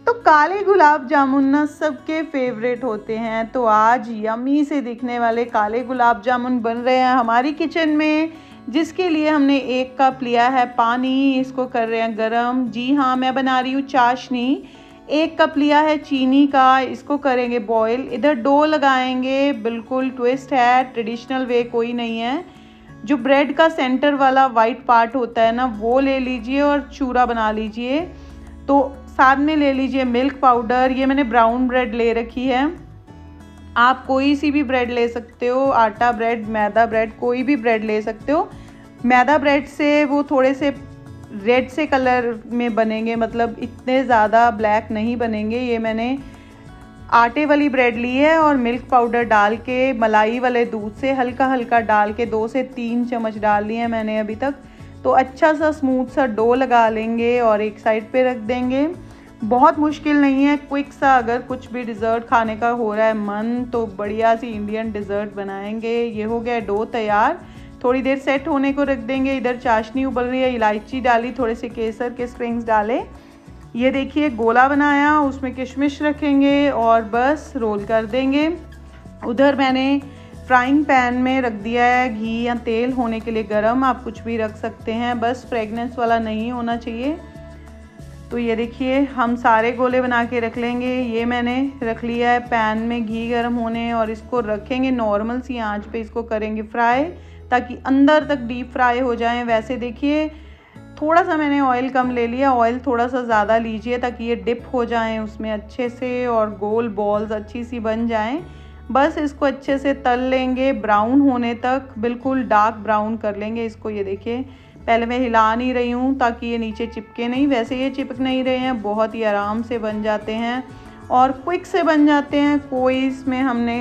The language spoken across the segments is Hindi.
तो काले गुलाब जामुन ना सबके फेवरेट होते हैं। तो आज यम्मी से दिखने वाले काले गुलाब जामुन बन रहे हैं हमारी किचन में, जिसके लिए हमने 1 कप लिया है पानी, इसको कर रहे हैं गरम। जी हाँ, मैं बना रही हूँ चाशनी। 1 कप लिया है चीनी का, इसको करेंगे बॉईल। इधर डो लगाएंगे, बिल्कुल ट्विस्ट है, ट्रेडिशनल वे कोई नहीं है। जो ब्रेड का सेंटर वाला वाइट पार्ट होता है ना, वो ले लीजिए और चूरा बना लीजिए। तो साथ में ले लीजिए मिल्क पाउडर। ये मैंने ब्राउन ब्रेड ले रखी है, आप कोई सी भी ब्रेड ले सकते हो, आटा ब्रेड, मैदा ब्रेड, कोई भी ब्रेड ले सकते हो। मैदा ब्रेड से वो थोड़े से रेड से कलर में बनेंगे, मतलब इतने ज़्यादा ब्लैक नहीं बनेंगे। ये मैंने आटे वाली ब्रेड ली है और मिल्क पाउडर डाल के मलाई वाले दूध से हल्का हल्का डाल के 2 से 3 चम्मच डाल लिए हैं मैंने अभी तक। तो अच्छा सा स्मूथ सा डो लगा लेंगे और एक साइड पे रख देंगे। बहुत मुश्किल नहीं है, क्विक सा। अगर कुछ भी डिज़र्ट खाने का हो रहा है मन, तो बढ़िया सी इंडियन डिज़र्ट बनाएंगे। ये हो गया डो तैयार, थोड़ी देर सेट होने को रख देंगे। इधर चाशनी उबल रही है, इलायची डाली, थोड़े से केसर के स्प्रिंग्स डाले। ये देखिए गोला बनाया, उसमें किशमिश रखेंगे और बस रोल कर देंगे। उधर मैंने फ्राइंग पैन में रख दिया है घी या तेल होने के लिए गरम, आप कुछ भी रख सकते हैं, बस फ्रेगनेंस वाला नहीं होना चाहिए। तो ये देखिए हम सारे गोले बना के रख लेंगे। ये मैंने रख लिया है पैन में घी गरम होने, और इसको रखेंगे नॉर्मल सी आंच पे, इसको करेंगे फ्राई ताकि अंदर तक डीप फ्राई हो जाएं। वैसे देखिए थोड़ा सा मैंने ऑयल कम ले लिया, ऑयल थोड़ा सा ज़्यादा लीजिए ताकि ये डिप हो जाएं उसमें अच्छे से और गोल बॉल्स अच्छी सी बन जाएं। बस इसको अच्छे से तल लेंगे ब्राउन होने तक, बिल्कुल डार्क ब्राउन कर लेंगे इसको। ये देखिए पहले मैं हिला नहीं रही हूँ ताकि ये नीचे चिपके नहीं, वैसे ये चिपक नहीं रहे हैं, बहुत ही आराम से बन जाते हैं और क्विक से बन जाते हैं। कोई इसमें हमने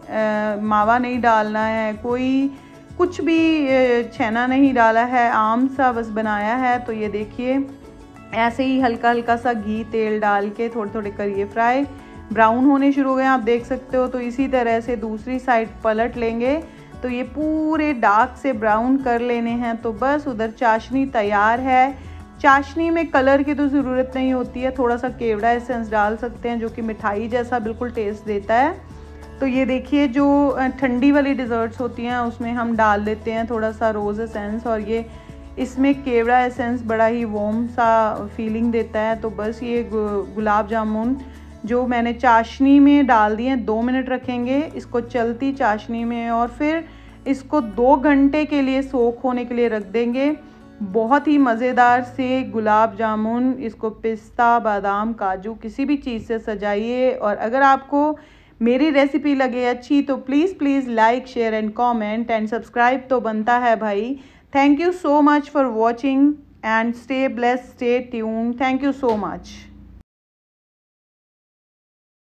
मावा नहीं डालना है, कोई कुछ भी छेना नहीं डाला है, आम सा बस बनाया है। तो ये देखिए ऐसे ही हल्का हल्का सा घी तेल डाल के थोड़े थोड़े करिए फ्राई। ब्राउन होने शुरू हो गए, आप देख सकते हो। तो इसी तरह से दूसरी साइड पलट लेंगे, तो ये पूरे डार्क से ब्राउन कर लेने हैं। तो बस उधर चाशनी तैयार है। चाशनी में कलर की तो ज़रूरत नहीं होती है, थोड़ा सा केवड़ा एसेंस डाल सकते हैं जो कि मिठाई जैसा बिल्कुल टेस्ट देता है। तो ये देखिए जो ठंडी वाली डिज़र्ट्स होती हैं उसमें हम डाल देते हैं थोड़ा सा रोज़ एसेंस, और ये इसमें केवड़ा एसेंस बड़ा ही वार्म सा फीलिंग देता है। तो बस ये गुलाब जामुन जो मैंने चाशनी में डाल दिए, 2 मिनट रखेंगे इसको चलती चाशनी में और फिर इसको 2 घंटे के लिए सोख होने के लिए रख देंगे। बहुत ही मज़ेदार से गुलाब जामुन, इसको पिस्ता, बादाम, काजू किसी भी चीज़ से सजाइए। और अगर आपको मेरी रेसिपी लगे अच्छी तो please like, share and comment and subscribe तो बनता है भाई। Thank you so much for watching and stay blessed, stay tuned. Thank you so much.